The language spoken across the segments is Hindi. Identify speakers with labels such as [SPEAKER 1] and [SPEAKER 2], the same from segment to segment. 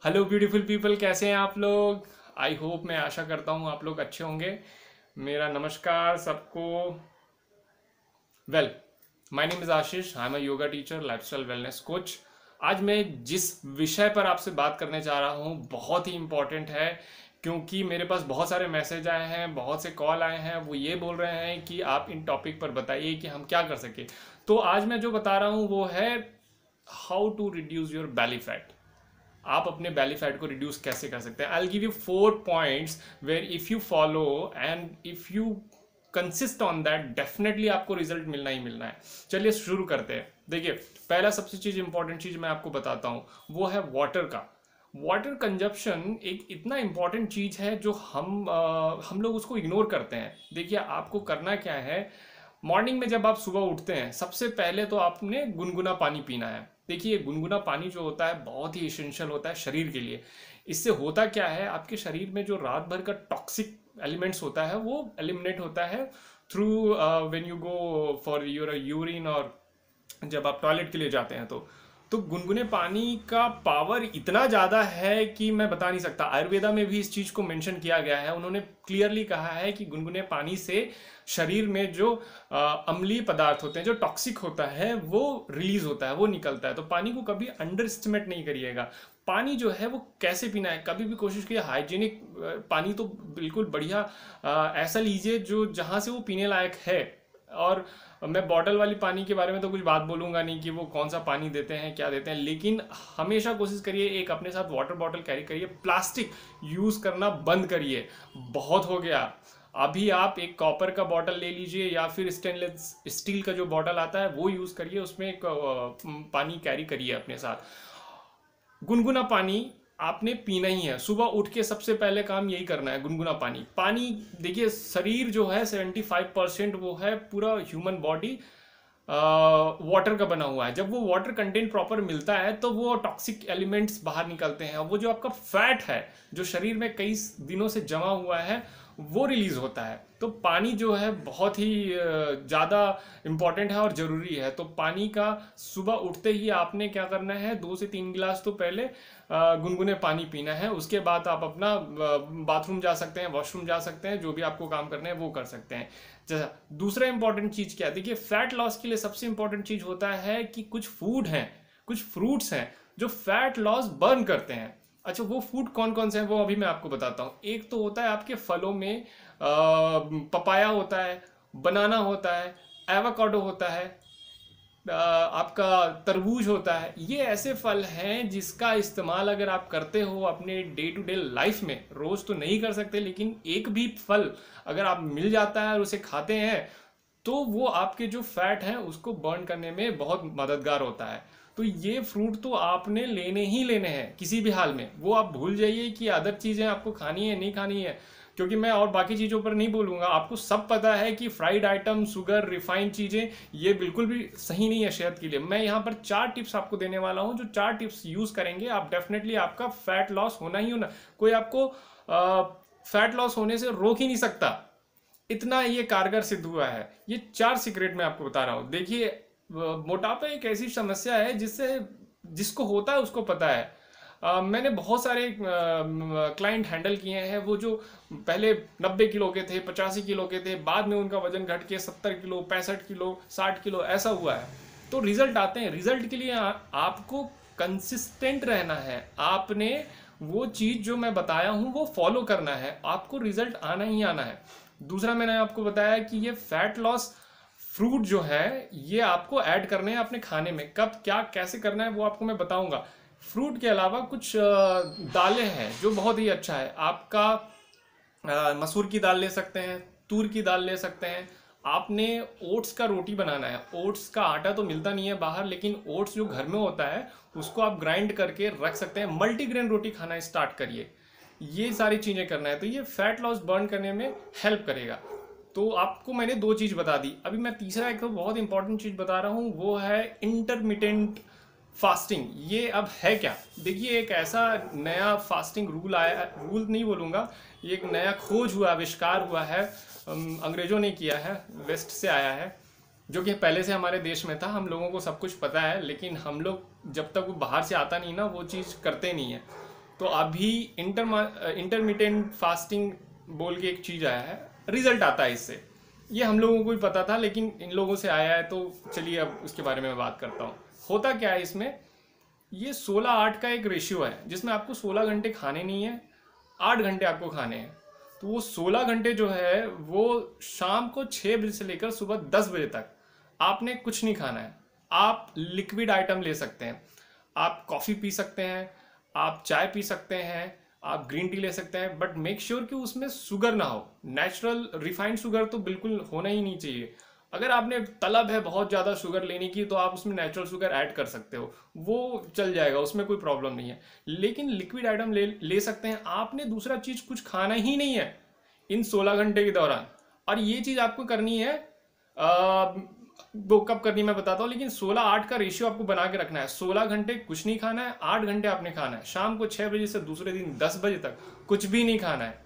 [SPEAKER 1] हेलो ब्यूटीफुल पीपल, कैसे हैं आप लोग। आई होप, मैं आशा करता हूँ आप लोग अच्छे होंगे। मेरा नमस्कार सबको। Well, my name is Ashish. I am a yoga teacher, lifestyle wellness coach. आज मैं जिस विषय पर आपसे बात करने जा रहा हूँ बहुत ही इम्पोर्टेंट है, क्योंकि मेरे पास बहुत सारे मैसेज आए हैं, बहुत से कॉल आए हैं। वो ये बोल रहे हैं कि आप इन टॉपिक पर बताइए कि हम क्या कर सके। तो आज मैं जो बता रहा हूँ वो है how to reduce your belly fat. आप अपने बैली फैट को रिड्यूस कैसे कर सकते हैं। I will give you 4 points where if you follow and if you consist on that, definitely आपको रिजल्ट मिलना ही मिलना है। चलिए शुरू करते हैं। देखिए, पहला सबसे चीज इंपॉर्टेंट चीज मैं आपको बताता हूँ, वो है वाटर का। वाटर कंजप्शन एक इतना इंपॉर्टेंट चीज है जो हम लोग उसको इग्नोर करते हैं। देखिए, आपको करना क्या है, मॉर्निंग में जब आप सुबह उठते हैं सबसे पहले तो आपने गुनगुना पानी पीना है। देखिए, गुनगुना पानी जो होता है बहुत ही इसेंशियल होता है शरीर के लिए। इससे होता क्या है, आपके शरीर में जो रात भर का टॉक्सिक एलिमेंट्स होता है वो एलिमिनेट होता है through when you go for your urine, और जब आप टॉयलेट के लिए जाते हैं तो गुनगुने पानी का पावर इतना ज़्यादा है कि मैं बता नहीं सकता। आयुर्वेदा में भी इस चीज़ को मेंशन किया गया है। उन्होंने क्लियरली कहा है कि गुनगुने पानी से शरीर में जो अम्लीय पदार्थ होते हैं, जो टॉक्सिक होता है, वो रिलीज होता है, वो निकलता है। तो पानी को कभी अंडर एस्टिमेट नहीं करिएगा। पानी जो है वो कैसे पीना है, कभी भी कोशिश कीजिए हाइजीनिक पानी तो बिल्कुल बढ़िया ऐसा लीजिए जो जहाँ से वो पीने लायक है। और मैं बॉटल वाली पानी के बारे में तो कुछ बात बोलूंगा नहीं कि वो कौन सा पानी देते हैं, क्या देते हैं, लेकिन हमेशा कोशिश करिए एक अपने साथ वाटर बॉटल कैरी करिए। प्लास्टिक यूज करना बंद करिए, बहुत हो गया। अभी आप एक कॉपर का बॉटल ले लीजिए या फिर स्टेनलेस स्टील का जो बॉटल आता है वो यूज करिए, उसमें एक पानी कैरी करिए अपने साथ। गुनगुना पानी आपने पीना ही है। सुबह उठ के सबसे पहले काम यही करना है, गुनगुना पानी। पानी, देखिए, शरीर जो है 75% वो है पूरा ह्यूमन बॉडी वाटर का बना हुआ है। जब वो वाटर कंटेंट प्रॉपर मिलता है तो वो टॉक्सिक एलिमेंट्स बाहर निकलते हैं। वो जो आपका फैट है जो शरीर में कई दिनों से जमा हुआ है वो रिलीज होता है। तो पानी जो है बहुत ही ज़्यादा इम्पॉर्टेंट है और ज़रूरी है। तो पानी का सुबह उठते ही आपने क्या करना है, 2 से 3 गिलास तो पहले गुनगुने पानी पीना है। उसके बाद आप अपना बाथरूम जा सकते हैं, वॉशरूम जा सकते हैं, जो भी आपको काम करने हैं वो कर सकते हैं। जैसा दूसरा इंपॉर्टेंट चीज़ क्या है, देखिए, फैट लॉस के लिए सबसे इंपॉर्टेंट चीज़ होता है कि कुछ फूड हैं, कुछ फ्रूट्स हैं जो फैट लॉस बर्न करते हैं। अच्छा, वो फूड कौन कौन से हैं वो अभी मैं आपको बताता हूँ। एक तो होता है आपके फलों में पपाया होता है, बनाना होता है, एवोकाडो होता है, आपका तरबूज होता है। ये ऐसे फल हैं जिसका इस्तेमाल अगर आप करते हो अपने डे टू डे लाइफ में, रोज तो नहीं कर सकते, लेकिन एक भी फल अगर आप मिल जाता है और उसे खाते हैं तो वो आपके जो फैट हैं उसको बर्न करने में बहुत मददगार होता है। तो ये फ्रूट तो आपने लेने ही लेने हैं किसी भी हाल में। वो आप भूल जाइए कि अदर चीज़ें आपको खानी है नहीं खानी है, क्योंकि मैं और बाकी चीज़ों पर नहीं बोलूँगा। आपको सब पता है कि फ्राइड आइटम, शुगर, रिफाइंड चीज़ें ये बिल्कुल भी सही नहीं है सेहत के लिए। मैं यहाँ पर 4 टिप्स आपको देने वाला हूँ, जो 4 टिप्स यूज़ करेंगे आप डेफिनेटली आपका फैट लॉस होना ही होना। कोई आपको फैट लॉस होने से रोक ही नहीं सकता, इतना ये कारगर सिद्ध हुआ है। ये 4 सीक्रेट मैं आपको बता रहा हूँ। देखिए, मोटापा एक ऐसी समस्या है जिससे जिसको होता है उसको पता है। मैंने बहुत सारे क्लाइंट हैंडल किए हैं, वो जो पहले 90 किलो के थे, 85 किलो के थे, बाद में उनका वजन घट के 70 किलो, 65 किलो, 60 किलो ऐसा हुआ है। तो रिजल्ट आते हैं। रिजल्ट के लिए आपको कंसिस्टेंट रहना है। आपने वो चीज़ जो मैं बताया हूँ वो फॉलो करना है, आपको रिजल्ट आना ही आना है। दूसरा, मैंने आपको बताया कि ये फैट लॉस फ्रूट जो है ये आपको ऐड करने हैं अपने खाने में। कब, क्या, कैसे करना है वो आपको मैं बताऊंगा। फ्रूट के अलावा कुछ दालें हैं जो बहुत ही अच्छा है। आपका मसूर की दाल ले सकते हैं, तूर की दाल ले सकते हैं। आपने ओट्स का रोटी बनाना है। ओट्स का आटा तो मिलता नहीं है बाहर, लेकिन ओट्स जो घर में होता है उसको आप ग्राइंड करके रख सकते हैं। मल्टीग्रेन रोटी खाना स्टार्ट करिए। ये सारी चीज़ें करना है तो ये फैट लॉस बर्न करने में हेल्प करेगा। तो आपको मैंने 2 चीज़ बता दी। अभी मैं तीसरा एक बहुत इंपॉर्टेंट चीज़ बता रहा हूँ, वो है इंटरमिटेंट फास्टिंग। ये अब है क्या, देखिए, एक ऐसा नया फास्टिंग रूल आया, रूल नहीं बोलूँगा, ये एक नया खोज हुआ, आविष्कार हुआ है। अंग्रेजों ने किया है, वेस्ट से आया है, जो कि पहले से हमारे देश में था। हम लोगों को सब कुछ पता है, लेकिन हम लोग जब तक वो बाहर से आता नहीं ना वो चीज़ करते नहीं है। तो अभी इंटरमिटेंट फास्टिंग बोल के एक चीज़ आया है, रिजल्ट आता है इससे। ये हम लोगों को भी पता था, लेकिन इन लोगों से आया है, तो चलिए अब उसके बारे में मैं बात करता हूँ। होता क्या है इसमें, ये 16-8 का एक रेशियो है, जिसमें आपको 16 घंटे खाने नहीं है, 8 घंटे आपको खाने हैं। तो वो 16 घंटे जो है वो शाम को 6 बजे से लेकर सुबह 10 बजे तक आपने कुछ नहीं खाना है। आप लिक्विड आइटम ले सकते हैं, आप कॉफ़ी पी सकते हैं, आप चाय पी सकते हैं, आप ग्रीन टी ले सकते हैं, बट मेक श्योर कि उसमें शुगर ना हो। नेचुरल रिफाइंड शुगर तो बिल्कुल होना ही नहीं चाहिए। अगर आपने तलब है बहुत ज़्यादा शुगर लेने की, तो आप उसमें नेचुरल शुगर ऐड कर सकते हो, वो चल जाएगा, उसमें कोई प्रॉब्लम नहीं है। लेकिन लिक्विड आइटम ले सकते हैं। आपने दूसरा चीज़ कुछ खाना ही नहीं है इन 16 घंटे के दौरान। और ये चीज़ आपको करनी है, वो कब करनी मैं बताता हूँ, लेकिन 16-8 का रेशियो आपको बना के रखना है। 16 घंटे कुछ नहीं खाना है, 8 घंटे आपने खाना है। शाम को 6 बजे से दूसरे दिन 10 बजे तक कुछ भी नहीं खाना है।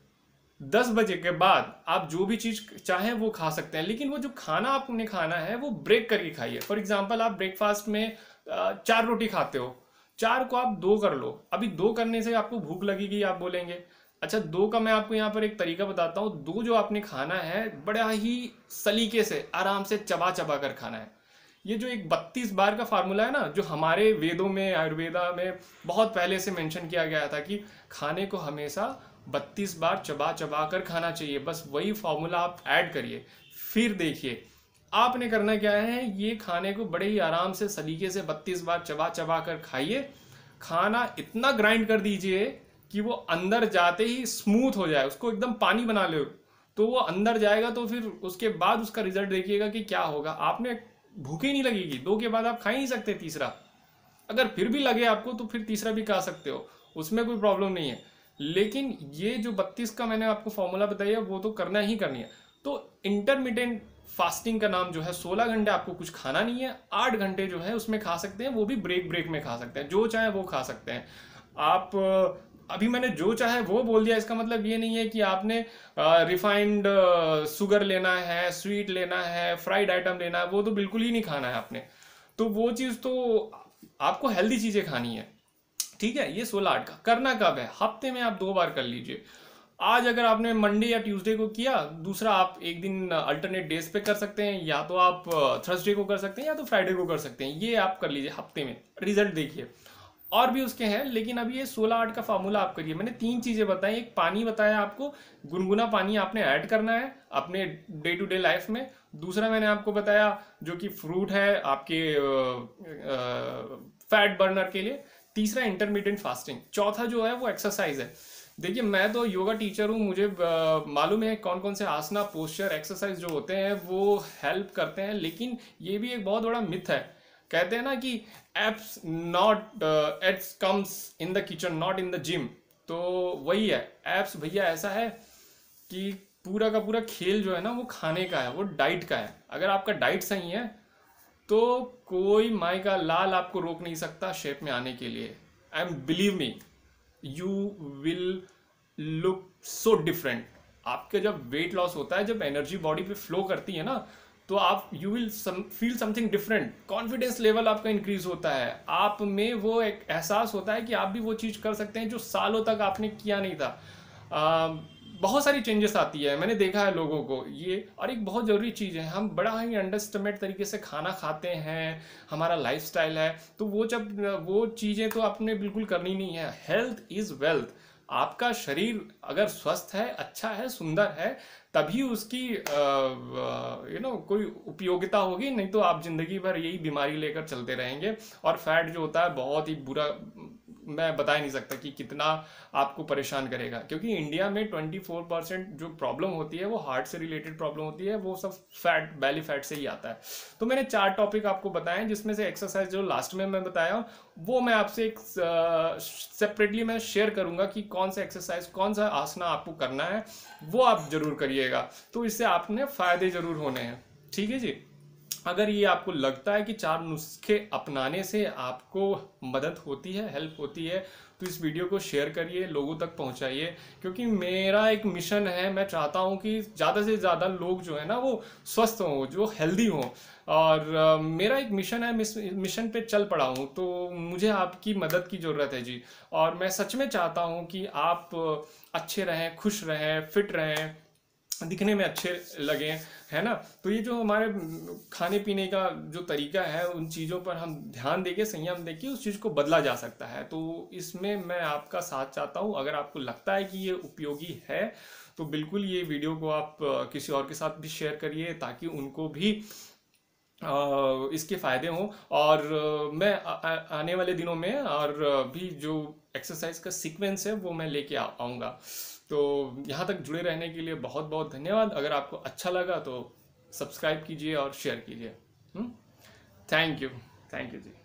[SPEAKER 1] 10 बजे के बाद आप जो भी चीज़ चाहें वो खा सकते हैं, लेकिन वो जो खाना आपने खाना है वो ब्रेक करके खाइए। फॉर एग्जाम्पल, आप ब्रेकफास्ट में 4 रोटी खाते हो, 4 को आप 2 कर लो। अभी 2 करने से आपको भूख लगेगी, आप बोलेंगे। अच्छा, 2 का मैं आपको यहाँ पर एक तरीका बताता हूँ। 2 जो आपने खाना है, बड़ा ही सलीके से आराम से चबा चबा कर खाना है। ये जो एक 32 बार का फार्मूला है ना, जो हमारे वेदों में, आयुर्वेदा में बहुत पहले से मेंशन किया गया था कि खाने को हमेशा 32 बार चबा चबा कर खाना चाहिए। बस वही फार्मूला आप ऐड करिए, फिर देखिए आपने करना क्या है। ये खाने को बड़े ही आराम से सलीके से 32 बार चबा चबा कर खाइए। खाना इतना ग्राइंड कर दीजिए कि वो अंदर जाते ही स्मूथ हो जाए, उसको एकदम पानी बना लो, तो वो अंदर जाएगा। तो फिर उसके बाद उसका रिजल्ट देखिएगा कि क्या होगा। आपने भूख ही नहीं लगेगी। 2 के बाद आप खा ही नहीं सकते तीसरा। अगर फिर भी लगे आपको तो फिर तीसरा भी खा सकते हो, उसमें कोई प्रॉब्लम नहीं है। लेकिन ये जो 32 का मैंने आपको फॉर्मूला बताया, वो तो करना ही करनी है। तो इंटरमिटेंट फास्टिंग का नाम जो है, 16 घंटे आपको कुछ खाना नहीं है, 8 घंटे जो है उसमें खा सकते हैं, वो भी ब्रेक ब्रेक में खा सकते हैं, जो चाहे वो खा सकते हैं आप। अभी मैंने जो चाहे वो बोल दिया, इसका मतलब ये नहीं है कि आपने रिफाइंड शुगर लेना है, स्वीट लेना है, फ्राइड आइटम लेना है, वो तो बिल्कुल ही नहीं खाना है आपने। तो वो चीज़ तो आपको हेल्दी चीज़ें खानी है, ठीक है। ये 16-8 का करना कब है, हफ्ते में आप 2 बार कर लीजिए। आज अगर आपने मंडे या ट्यूसडे को किया, दूसरा आप एक दिन अल्टरनेट डेज पे कर सकते हैं, या तो आप थर्सडे को कर सकते हैं, या तो फ्राइडे को कर सकते हैं। ये आप कर लीजिए हफ्ते में, रिजल्ट देखिए। और भी उसके हैं, लेकिन अभी ये 16-8 का फार्मूला आप करिए। मैंने 3 चीज़ें बताई। एक पानी बताया आपको, गुनगुना पानी आपने ऐड करना है अपने डे टू डे लाइफ में। दूसरा मैंने आपको बताया जो कि फ्रूट है आपके फैट बर्नर के लिए। तीसरा इंटरमीडिएट फास्टिंग। चौथा जो है वो एक्सरसाइज है। देखिए, मैं तो योगा टीचर हूँ, मुझे मालूम है कौन कौन से आसना, पोस्चर, एक्सरसाइज जो होते हैं वो हेल्प करते हैं। लेकिन ये भी एक बहुत बड़ा मिथ है। कहते हैं ना कि abs not abs comes in the kitchen, not in the gym. तो वही है, एप्स भैया ऐसा है कि पूरा का पूरा खेल जो है ना वो खाने का है, वो डाइट का है। अगर आपका डाइट सही है तो कोई माई का लाल आपको रोक नहीं सकता शेप में आने के लिए। And believe me, you will look so different. आपके जब वेट लॉस होता है, जब एनर्जी बॉडी पे फ्लो करती है ना, तो आप you will feel something different. Confidence level आपका इंक्रीज होता है, आप में वो एक एहसास होता है कि आप भी वो चीज़ कर सकते हैं जो सालों तक आपने किया नहीं था। बहुत सारी चेंजेस आती है, मैंने देखा है लोगों को ये। और एक बहुत ज़रूरी चीज़ है, हम बड़ा ही अंडरस्टिमेट तरीके से खाना खाते हैं, हमारा लाइफस्टाइल है, तो वो चीज़ें तो आपने बिल्कुल करनी नहीं है। Health is wealth. आपका शरीर अगर स्वस्थ है, अच्छा है, सुंदर है, तभी उसकी कोई उपयोगिता होगी। नहीं तो आप जिंदगी भर यही बीमारी लेकर चलते रहेंगे। और फैट जो होता है बहुत ही बुरा, मैं बता ही नहीं सकता कि कितना आपको परेशान करेगा। क्योंकि इंडिया में 24% जो प्रॉब्लम होती है वो हार्ट से रिलेटेड प्रॉब्लम होती है, वो सब फैट, बैली फैट से ही आता है। तो मैंने 4 टॉपिक आपको बताए, जिसमें से एक्सरसाइज जो लास्ट में मैं बताया वो मैं आपसे एक सेपरेटली मैं शेयर करूंगा कि कौन सा एक्सरसाइज, कौन सा आसना आपको करना है, वो आप जरूर करिएगा। तो इससे आपने फायदे जरूर होने हैं, ठीक है जी। अगर ये आपको लगता है कि 4 नुस्खे अपनाने से आपको मदद होती है, हेल्प होती है, तो इस वीडियो को शेयर करिए, लोगों तक पहुंचाइए, क्योंकि मेरा एक मिशन है, मैं चाहता हूं कि ज़्यादा से ज़्यादा लोग जो है ना वो स्वस्थ हों, जो हेल्दी हों। और मेरा एक मिशन है, मिशन पे चल पड़ा हूँ, तो मुझे आपकी मदद की ज़रूरत है जी। और मैं सच में चाहता हूँ कि आप अच्छे रहें, खुश रहें, फिट रहें, दिखने में अच्छे लगें, है ना। तो ये जो हमारे खाने पीने का जो तरीका है, उन चीज़ों पर हम ध्यान देके, संयम देके उस चीज़ को बदला जा सकता है। तो इसमें मैं आपका साथ चाहता हूँ। अगर आपको लगता है कि ये उपयोगी है तो बिल्कुल ये वीडियो को आप किसी और के साथ भी शेयर करिए, ताकि उनको भी इसके फ़ायदे हों। और मैं आने वाले दिनों में और भी जो एक्सरसाइज का सीक्वेंस है वो मैं लेके आऊँगा। तो यहाँ तक जुड़े रहने के लिए बहुत बहुत धन्यवाद। अगर आपको अच्छा लगा तो सब्सक्राइब कीजिए और शेयर कीजिए। Thank you. Thank you ji.